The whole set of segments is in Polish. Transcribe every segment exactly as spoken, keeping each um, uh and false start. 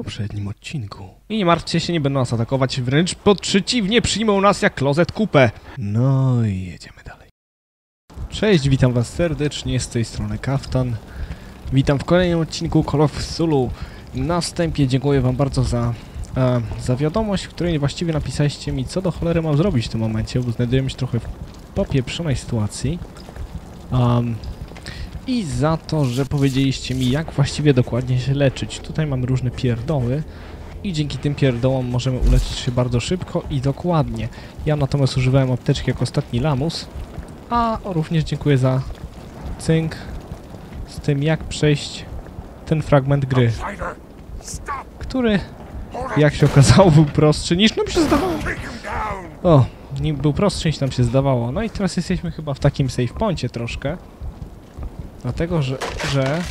poprzednim odcinku. I nie martwcie się, nie będą nas atakować, wręcz przeciwnie, przyjmą nas jak klozet kupę. No i jedziemy dalej. Cześć, witam was serdecznie, z tej strony Kaftan. Witam w kolejnym odcinku Call of Cthulhu. Na wstępie dziękuję wam bardzo za, e, za wiadomość, w której właściwie napisaliście mi, co do cholery mam zrobić w tym momencie, bo znajdujemy się trochę w popieprzonej sytuacji. Um, I za to, że powiedzieliście mi, jak właściwie dokładnie się leczyć. Tutaj mamy różne pierdoły i dzięki tym pierdołom możemy uleczyć się bardzo szybko i dokładnie. Ja natomiast używałem apteczki jako ostatni lamus, a również dziękuję za cynk z tym, jak przejść ten fragment gry, który, jak się okazało, był prostszy niż nam się zdawało. O, nie był prostszy niż nam się zdawało. No i teraz jesteśmy chyba w takim save poincie troszkę. Dlatego, że... że...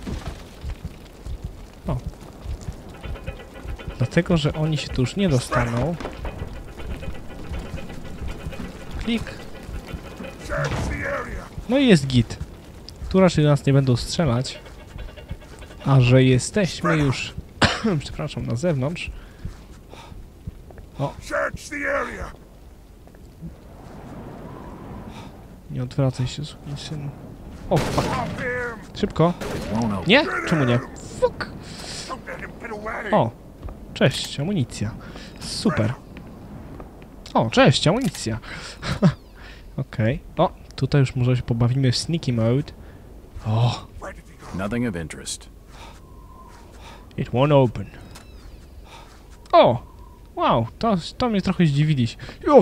O. Dlatego, że oni się tu już nie dostaną. Klik. No i jest git. Tu raczej nas nie będą strzelać. A że jesteśmy już... przepraszam, na zewnątrz. O. Nie odwracaj się, syn. O, fuck. Szybko. Nie? Czemu nie? Fuck. O. Cześć, amunicja. Super. O, cześć, amunicja. Okej. Okay. O, tutaj już może się pobawimy w sneaky mode. O. Nothing of interest. It won't open. O! Wow, to, to mnie trochę zdziwiliś. Jo!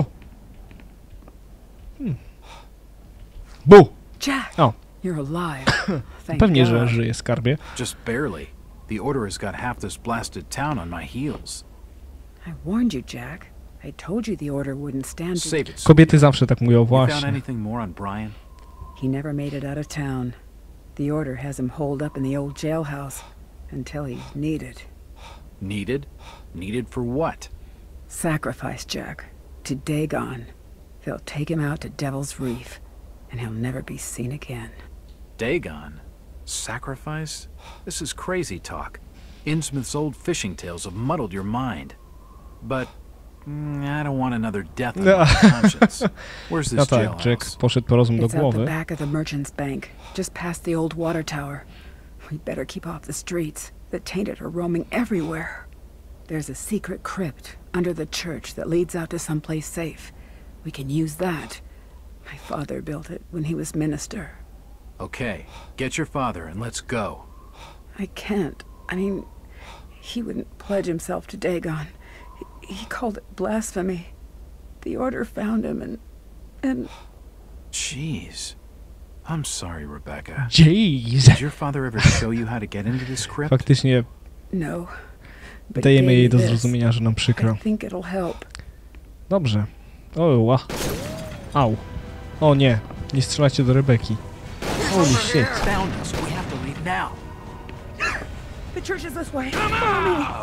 Hmm. Bu! Jack, o. You're alive. Thank Pewnie, God. że żyje, skarbie. Just barely. The Order has got half this blasted town on my heels. I warned you, Jack. I told you the Order wouldn't stand to... Save it. Kobiety zawsze tak mówią, You found właśnie. anything more on Brian? He never made it out of town. The Order has him holed up in the old jailhouse until he's needed. Needed? Needed for what? Sacrifice, Jack. To Dagon. They'll take him out to Devil's Reef, and he'll never be seen again. Dagon? Sacrifice? This is crazy talk. Innsmouth's old fishing tales have muddled your mind. But mm, I don't want another death on my conscience. Where's No this tak, jailhouse? Jack poszedł po rozum do It's out the głowy. back of the Merchant's Bank, just past the old water tower. We better keep off the streets. The tainted are roaming everywhere. There's a secret crypt under the church that leads out to someplace safe. We can use that. My father built it when he was minister. Okay, get your father and let's go. I can't. I mean, he wouldn't pledge himself to Dagon. He, he called it blasphemy. The Order found him and... and... Jeez. I'm sorry, Rebecca. Jeez. Did your father ever show you how to get into this crypt? Faktycznie No. But dajemy jej do this. zrozumienia, że nam przykro. I think it'll help. Dobrze. O, ła. Au. O nie. Nie strzelajcie do Rebeki. Holy shit. Found us. We have to leave now. The church is this way. Follow me.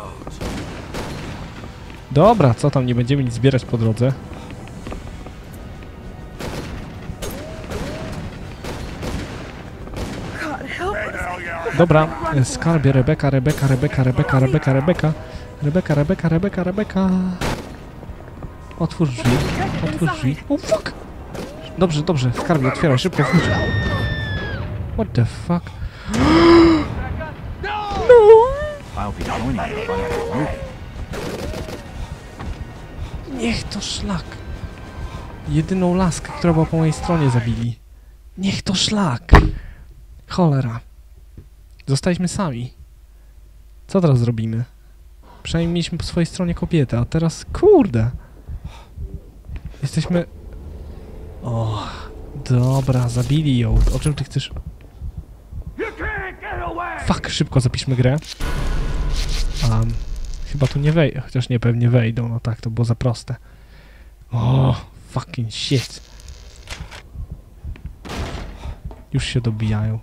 Dobra, co tam, nie będziemy nic zbierać po drodze. God, help us. Dobra, skarbie, Rebeka, Rebeka, Rebeka, Rebeka, Rebeka, Rebeka. Rebeka, Rebeka, Rebeka, Rebeka. Otwórz drzwi, otwórz drzwi. O, fuck! Dobrze, dobrze, skarbie, otwieraj, szybko, wchodź. What the fuck? I'll be joining you if I'm moving. Niech to szlak. Jedyną laskę, która była po mojej stronie, zabili. Niech to szlak. Cholera. Zostaliśmy sami. Co teraz zrobimy? Przynajmniej mieliśmy po swojej stronie kobietę, a teraz kurde. Jesteśmy... O, dobra, zabili ją. O czym ty chcesz? Fuck, szybko zapiszmy grę. Um, chyba tu nie wejdą, chociaż nie, pewnie wejdą, no tak, to było za proste. O, fucking shit. Już się dobijają.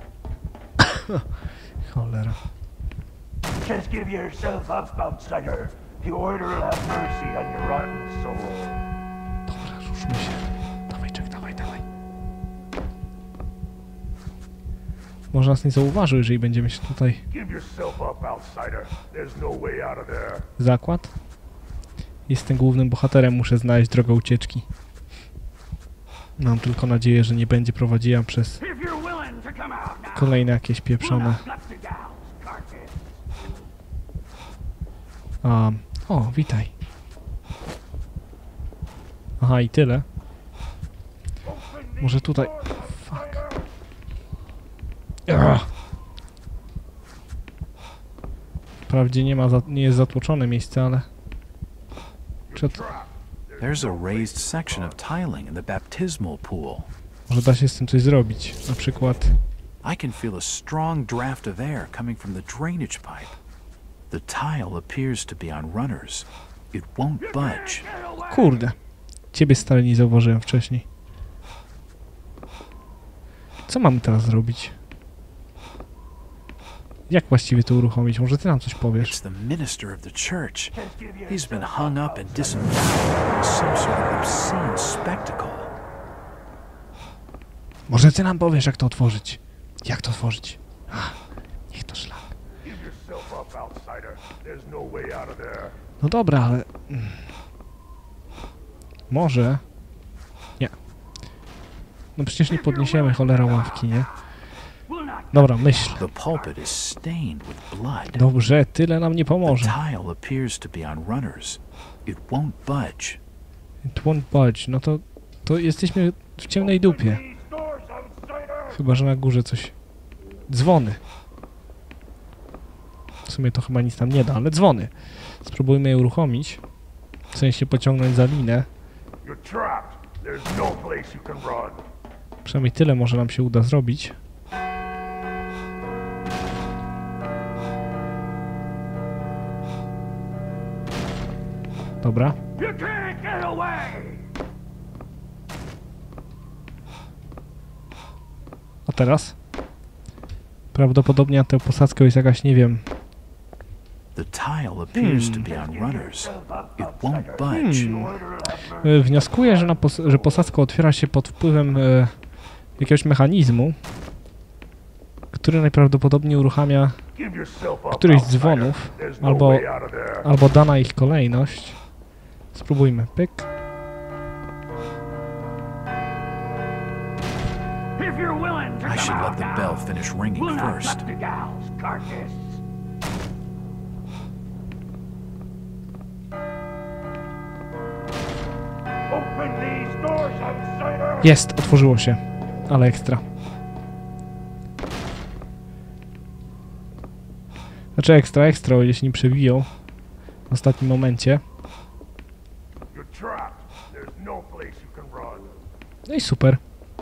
Cholera. Just give yourself up, outsider. The Order will have mercy on your rotten soul. Dobra, ruszmy się. Dawaj, Jack, dawaj, dawaj. Może nas nie zauważył, jeżeli będziemy się tutaj... Give yourself up, outsider. There's no way out of there. Zakład? Jestem głównym bohaterem, muszę znaleźć drogę ucieczki. Mam tylko nadzieję, że nie będzie prowadziła przez kolejne jakieś pieprzone... Um, o, witaj. Aha, i tyle. Może tutaj... Fuck. Ugh. Wprawdzie nie ma, za, nie jest zatłoczone miejsce, ale... Czy to... There's a raised section of tiling in the baptismal pool. Może da się z tym coś zrobić. Na przykład... I can feel a strong draft of air coming from the drainage pipe. The tile appears to be on runners. It won't budge. Kurde. Ciebie stale nie zauważyłem wcześniej. Co mamy teraz zrobić? Jak właściwie to uruchomić? Może ty nam coś powiesz? It's the minister of the church. He's been hung up and disemboweled in some sort of obscene spectacle. Może ty nam powiesz, jak to otworzyć? Jak to otworzyć? Ach, niech to szlak. No dobra, ale... Może... Nie. No przecież nie podniesiemy cholera ławki, nie? Dobra, myśl. The pulpit is stained with blood. Dobrze, tyle nam nie The pomoże. tile appears to be on runners. It won't budge. It won't budge. No to... To jesteśmy w ciemnej dupie. Chyba, że na górze coś... Dzwony. W sumie to chyba nic nam nie da, ale dzwony. Spróbujmy je uruchomić. W sensie pociągnąć za linę. Przynajmniej tyle może nam się uda zrobić. Dobra. A teraz? Prawdopodobnie na tę posadzkę jest jakaś, nie wiem... The tile appears to be on runners. It won't budge. Hmm. Wnioskuję, że, na pos że posadzka otwiera się pod wpływem e, jakiegoś mechanizmu, który najprawdopodobniej uruchamia któryś z dzwonów, albo, albo dana ich kolejność. Spróbujmy. Pyk. I should let the bell finish ringing first. Jest, otworzyło się, ale ekstra. Znaczy ekstra, ekstra, o ile się nie przebiją w ostatnim momencie. No i super.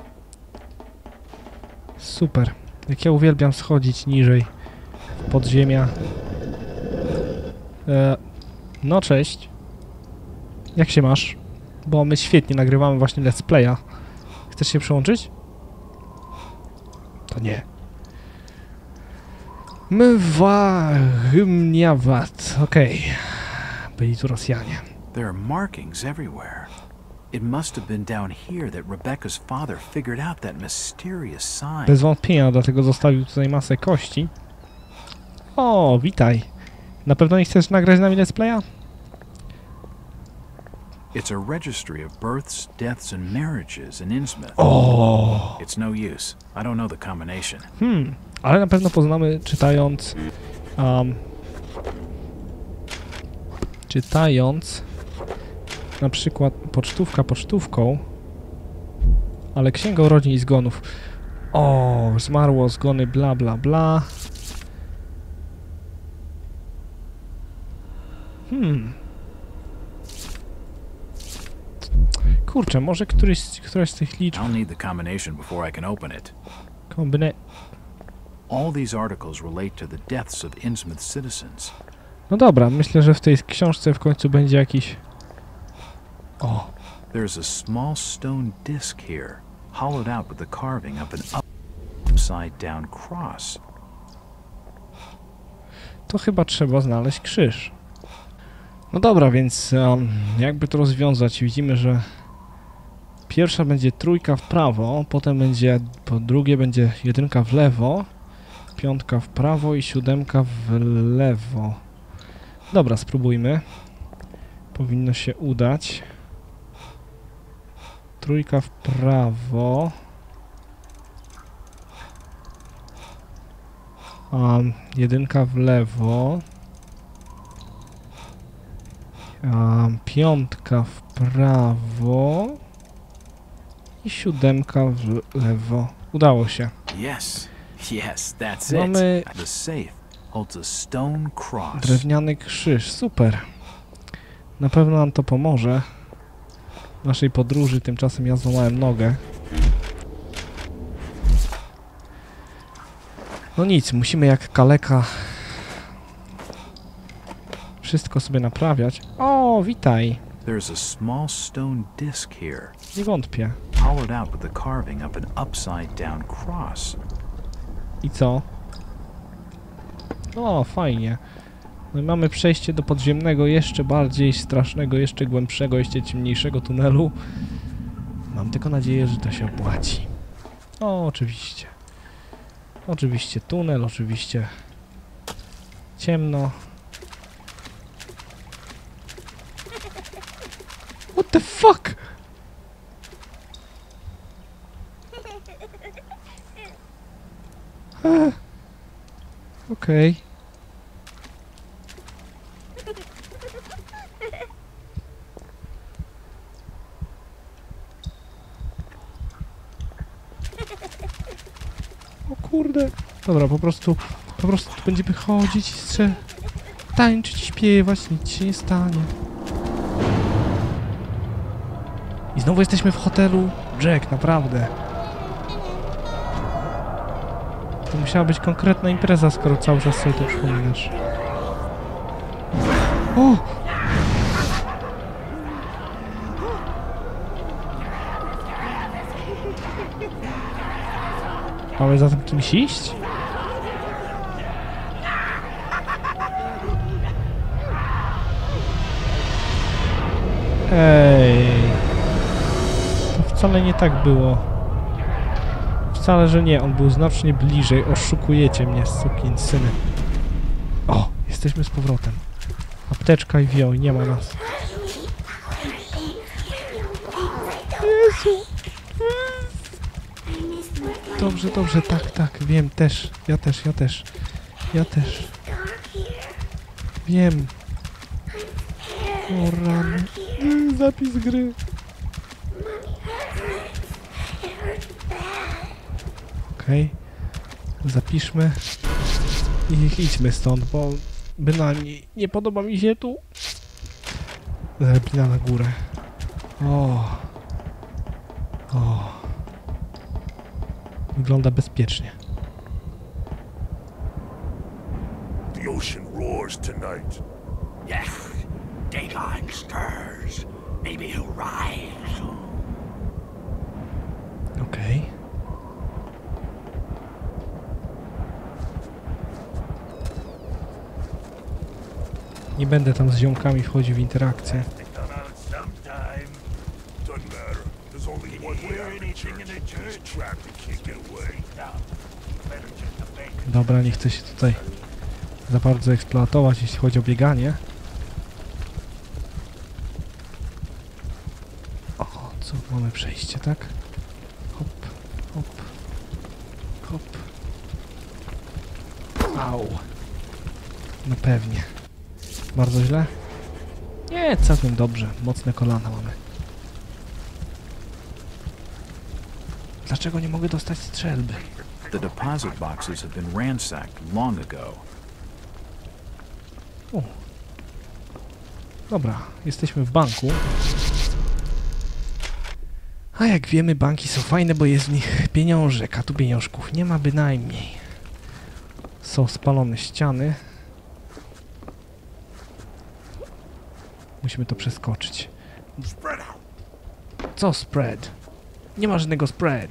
Super. Jak ja uwielbiam schodzić niżej w podziemia. E, no cześć. Jak się masz? Bo my świetnie nagrywamy właśnie let's playa. Chcesz się przyłączyć? To nie. Mywahymniawat. Okej. Okay. Byli tu Rosjanie. There are markings everywhere. It must have been down here that Rebecca's father figured out that mysterious sign. Bez wątpienia, dlatego zostawił tutaj masę kości. O, witaj. Na pewno nie chcesz nagrać z nami let's playa? It's a registry of births, deaths and marriages in Innsmouth. O. It's no use. I don't know the combination. Hmm, ale na pewno poznamy czytając... Um, czytając... Na przykład pocztówka pocztówką, ale księga urodzin i zgonów. O, zmarło, zgony, bla, bla, bla. Hmm. Kurczę, może któryś, któraś z tych liczb... I'll need the combination before I can open it. Kombine... All these articles relate to the deaths of Innsmouth citizens. No dobra, myślę, że w tej książce w końcu będzie jakiś... O. There's a small stone disc here, hollowed out with the carving of an upside down cross. To chyba trzeba znaleźć krzyż. No dobra, więc um, jakby to rozwiązać, widzimy, że pierwsza będzie trójka w prawo, potem będzie, po drugie będzie jedynka w lewo, Piątka w prawo i siódemka w lewo. Dobra, spróbujmy. Powinno się udać. Trójka w prawo. Um, jedynka w lewo. Um, piątka w prawo. I siódemka w lewo. Udało się. Yes, yes, that's Mamy it. The safe holds a stone cross. drewniany krzyż. Super. Na pewno nam to pomoże w naszej podróży. Tymczasem ja złamałem nogę. No nic, musimy jak kaleka wszystko sobie naprawiać. O, witaj. There's a small stone disc here, Nie wątpię. hollowed out with the carving of an upside down cross. I co? O, fajnie. No i mamy przejście do podziemnego, jeszcze bardziej strasznego, jeszcze głębszego, jeszcze ciemniejszego tunelu. Mam tylko nadzieję, że to się opłaci. O, oczywiście. Oczywiście tunel, oczywiście ciemno. What the fuck? Okej. Okay. O kurde. Dobra, po prostu, po prostu tu będziemy chodzić i strze... tańczyć i śpiewać, nic się nie stanie. I znowu jesteśmy w hotelu Jack, naprawdę. To musiała być konkretna impreza, skoro cały czas sobie to przypominasz. O! Mamy za tym kimś iść? Ej, to wcale nie tak było. Wcale, że nie, on był znacznie bliżej. Oszukujecie mnie, sukinsyny. O, jesteśmy z powrotem. Apteczka i wio, nie ma nas. Jezu. Dobrze, dobrze, tak, tak, wiem, też. Ja też, ja też. Ja też. Wiem. O rany. Zapis gry. Okej. Okay. Zapiszmy. I idźmy stąd, bo bynajmniej nie podoba mi się tu. Zrepina na górę. O. O. Wygląda bezpiecznie. The ocean roars tonight. Yeah, daylight stirs. Maybe he'll rise. Okej. Okay. Nie będę tam z ziomkami wchodził w interakcję. Dobra, nie chcę się tutaj za bardzo eksploatować, jeśli chodzi o bieganie. O, co? Mamy przejście, tak? Hop, hop, hop. Au. No pewnie. Bardzo źle? Nie, całkiem dobrze. Mocne kolana mamy. Dlaczego nie mogę dostać strzelby? The deposit boxes have been ransacked long ago. O. Dobra, jesteśmy w banku. A jak wiemy, banki są fajne, bo jest w nich pieniążek, a tu pieniążków nie ma bynajmniej. Są spalone ściany. Musimy to przeskoczyć. Co spread? Nie ma żadnego spread.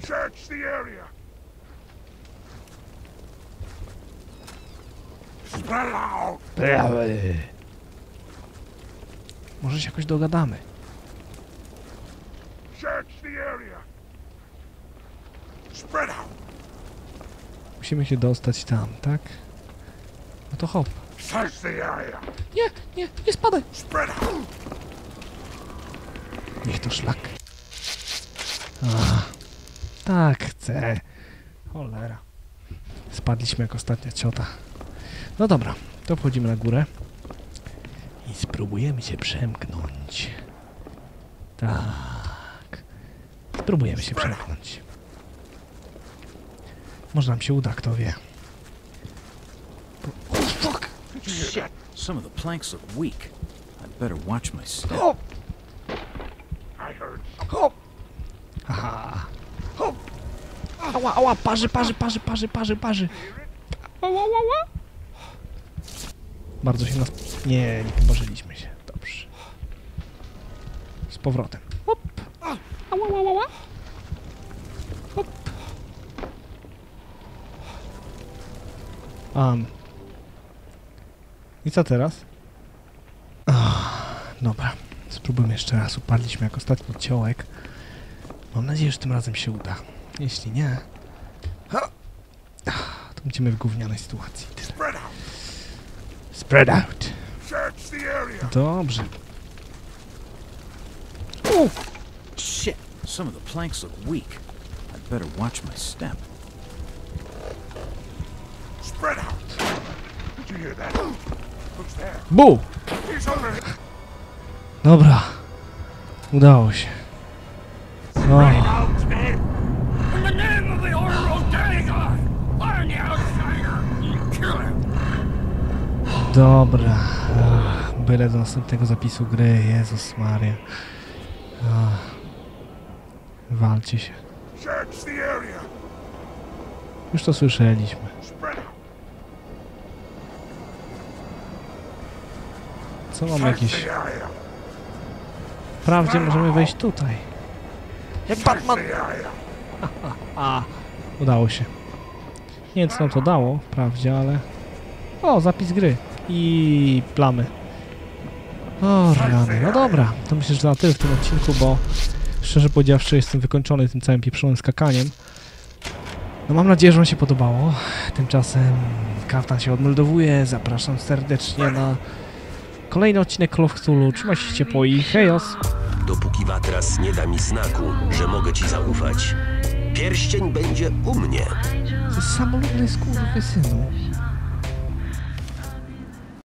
Może się jakoś dogadamy. Musimy się dostać tam, tak? No to hop. Search the area. Nie, nie, nie spadaj! Spread out. Niech to szlak. Ach, tak chcę. Cholera. Spadliśmy jak ostatnia ciota. No dobra, to wchodzimy na górę. I spróbujemy się przemknąć. Tak. Spróbujemy się przemknąć. Może nam się uda, kto wie. Oh, fuck! Shit! Some of the planks look weak. I'd better watch my step. Hop! I heard. Hop! Haha! Hop! Ała, ała, parzy, parzy, parzy, parzy, parzy, parzy! Ała, ała, ała! Bardzo się nas... Nie, nie poparzyliśmy się. Dobrze. Z powrotem. Hop! Ała, ała, ała! Hop! Um. I co teraz? Oh, dobra. Spróbujmy jeszcze raz. Upadliśmy jak ostatni ciołek. Mam nadzieję, że tym razem się uda. Jeśli nie... to będziemy w gównianej sytuacji. Spread out. Spread out. Search the area. Dobrze. U! Shit! Some of the planks look weak. I'd better watch my step. Spread out. Did you hear that? Who's there? Bu! He's over here. Dobra. Udało się. O, Out, man. In the name of the Order of Dagon, find the outsider and kill him. dobra. Ach, byle do następnego zapisu gry. Jezus Maria. Ach. Walcie się. Search the area. Już to słyszeliśmy. Spread out. Co mam Search jakieś... the area. Wprawdzie możemy wejść tutaj. Jak Batman! The area. A, udało się. Nie wiem, co nam to dało, wprawdzie, ale... O, zapis gry. I plamy. O, rany. No dobra, to myślę, że to na tyle w tym odcinku, bo szczerze powiedziawszy jestem wykończony tym całym pieprzonym skakaniem. No mam nadzieję, że wam się podobało. Tymczasem Kaftan się odmeldowuje. Zapraszam serdecznie na kolejny odcinek Call of Cthulhu. Trzymajcie się ciepło i hejos! Dopóki Watras nie da mi znaku, że mogę ci zaufać, pierścień będzie u mnie. To jest samolubny skurwysynu.